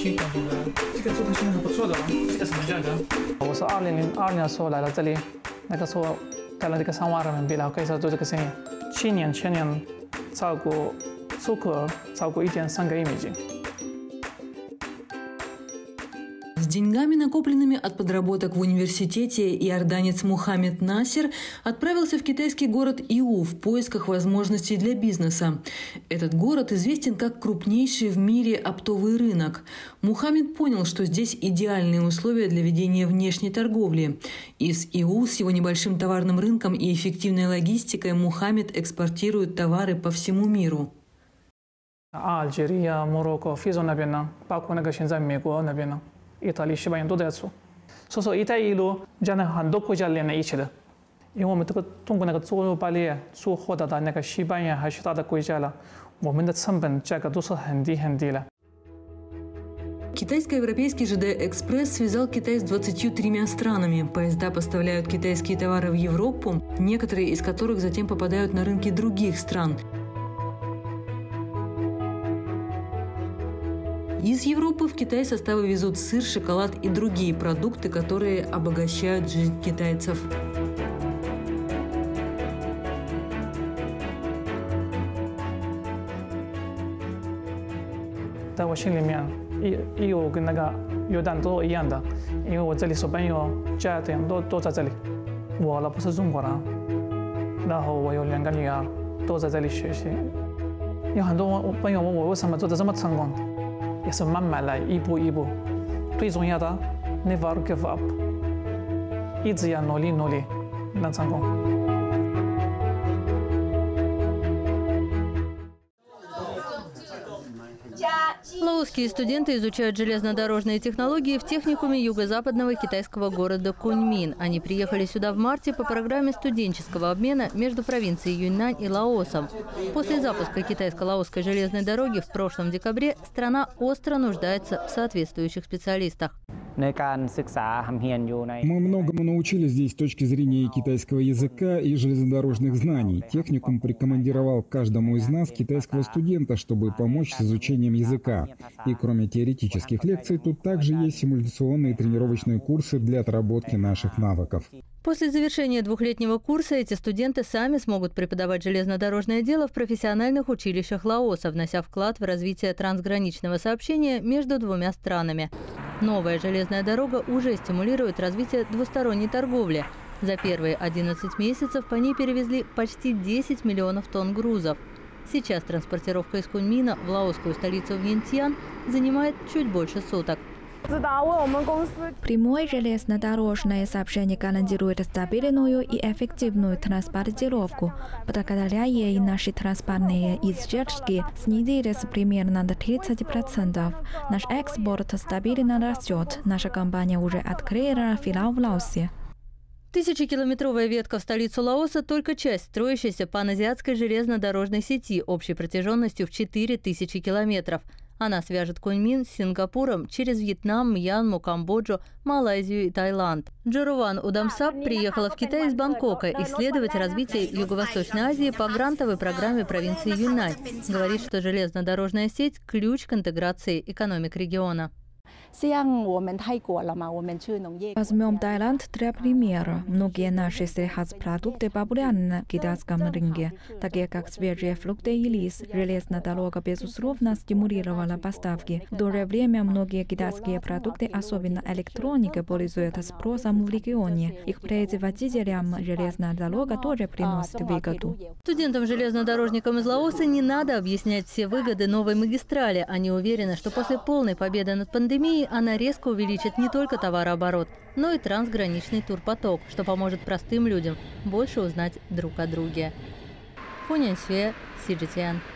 七公斤的，这个做的现在很不错的哦。这个什么价格？我是2002年的时候来到这里，那个时候带了这个3万人民币，然后开始做这个生意。前年超过出口超过1.3个亿美金。 С деньгами, накопленными от подработок в университете, иорданец Мухаммед Насер отправился в китайский город Иу в поисках возможностей для бизнеса. Этот город известен как крупнейший в мире оптовый рынок. Мухаммед понял, что здесь идеальные условия для ведения внешней торговли. Из Иу с его небольшим товарным рынком и эффективной логистикой Мухаммед экспортирует товары по всему миру. Алжир, Марокко, Физо那边呢，包括那个现在美国那边呢。 意大利、西班牙都在出，所以说“一带一路”将来很多国家连在一起的，因为我们这个通过那个做肉巴列出货到那个西班牙还有其他的国家了，我们的成本价格都是很低了。 Китайско-европейский ЖД-экспресс связал Китай с 23 странами. Поезда поставляют китайские товары в Европу, некоторые из которых затем попадают на рынки других стран. Из Европы в Китай составы везут сыр, шоколад и другие продукты, которые обогащают жизнь китайцев. 在我心里面，EU跟那个约旦都一样的，因为我这里小朋友家庭都在这里，我老婆是中国人，然后我有2个女儿都在这里学习。有很多朋友问我为什么做得这么成功。 也是慢慢来，一步一步。最重要的 ，never give up， 一直要努力，能成功。 Лаосские студенты изучают железнодорожные технологии в техникуме юго-западного китайского города Куньмин. Они приехали сюда в марте по программе студенческого обмена между провинцией Юньнань и Лаосом. После запуска китайско-лаосской железной дороги в прошлом декабре страна остро нуждается в соответствующих специалистах. Мы многому научились здесь с точки зрения китайского языка и железнодорожных знаний. Техникум прикомандировал каждому из нас китайского студента, чтобы помочь с изучением языка. И кроме теоретических лекций, тут также есть симуляционные тренировочные курсы для отработки наших навыков. После завершения двухлетнего курса эти студенты сами смогут преподавать железнодорожное дело в профессиональных училищах Лаоса, внося вклад в развитие трансграничного сообщения между двумя странами. Новая железная дорога уже стимулирует развитие двусторонней торговли. За первые 11 месяцев по ней перевезли почти 10 миллионов тонн грузов. Сейчас транспортировка из Куньмина в лаосскую столицу Вьентьян занимает чуть больше суток. Прямое железнодорожное сообщение гарантирует стабильную и эффективную транспортировку. Благодаря ей наши транспортные издержки снизились примерно на 30%. Наш экспорт стабильно растет. Наша компания уже открыла филиал в Лаосе. Тысячекилометровая ветка в столицу Лаоса – только часть строящейся паназиатской железнодорожной сети общей протяженностью в 4000 километров. Она свяжет Куньмин с Сингапуром через Вьетнам, Мьянму, Камбоджу, Малайзию и Таиланд. Джоруван Удамсап приехала в Китай из Бангкока исследовать развитие Юго-Восточной Азии по грантовой программе провинции Юньнань. Говорит, что железнодорожная сеть – ключ к интеграции экономик региона. Возьмем Таиланд для примера. Многие наши сельхозпродукты популярны на китайском рынке, такие как свежие фрукты и рис. Железная дорога, безусловно, стимулировала поставки. В то же время многие китайские продукты, особенно электроника, пользуются спросом в регионе. Их производителям железная дорога тоже приносит выгоду. Студентам-железнодорожникам из Лаоса не надо объяснять все выгоды новой магистрали. Они уверены, что после полной победы над пандемией она резко увеличит не только товарооборот, но и трансграничный турпоток, что поможет простым людям больше узнать друг о друге. Фу Няньсюэ, CGTN.